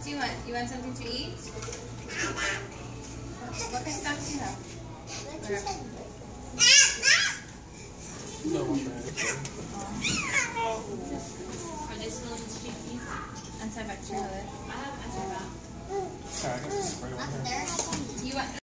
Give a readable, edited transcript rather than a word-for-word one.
What do you want? You want something to eat? What kind of snacks do you have? No one bad. Are they still sticky? Antibacterial. I have antibacterial. Alright, I got this spray one here. You want?